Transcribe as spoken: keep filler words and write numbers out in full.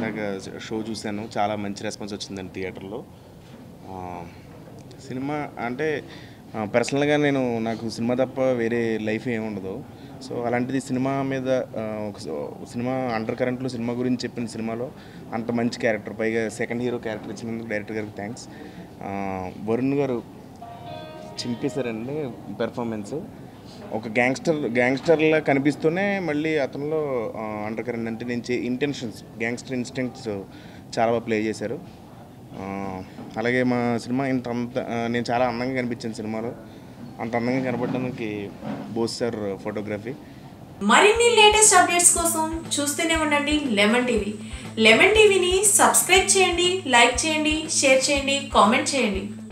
ఇందాక షో చూశాను, చాలా మంచి రెస్పాన్స్ వచ్చిందండి థియేటర్లో. సినిమా అంటే పర్సనల్గా నేను నాకు సినిమా తప్ప వేరే లైఫ్ ఏమి ఉండదు. సో అలాంటిది సినిమా మీద ఒక సినిమా అండర్ కరెంట్లో సినిమా గురించి చెప్పిన సినిమాలో అంత మంచి క్యారెక్టర్, పైగా సెకండ్ హీరో క్యారెక్టర్ ఇచ్చినందుకు డైరెక్టర్ గారికి థ్యాంక్స్. వరుణ్ గారు చింపేశారండి పెర్ఫార్మెన్స్. ఒక గ్యాంగ్స్టర్ గ్యాంగ్స్టర్లా కనిపిస్తూనే మళ్ళీ అతనిలో అండర్ కరెంట్ అంటే నేను ఇంటెన్షన్స్, గ్యాంగ్స్టర్ ఇన్స్టింక్ట్స్ చాలా బాగా ప్లే చేశారు. అలాగే మా సినిమా ఇంత అంత నేను చాలా అందంగా కనిపించాను సినిమాలో. అంత అందంగా కనపడడానికి బోస్ సార్ ఫోటోగ్రఫీ. మరిన్ని లేటెస్ట్ అప్డేట్స్ కోసం చూస్తూనే ఉండండి లెమన్ టీవీ. లెమన్ టీవీని సబ్స్క్రైబ్ చేయండి, లైక్ చేయండి, షేర్ చేయండి, కామెంట్ చేయండి.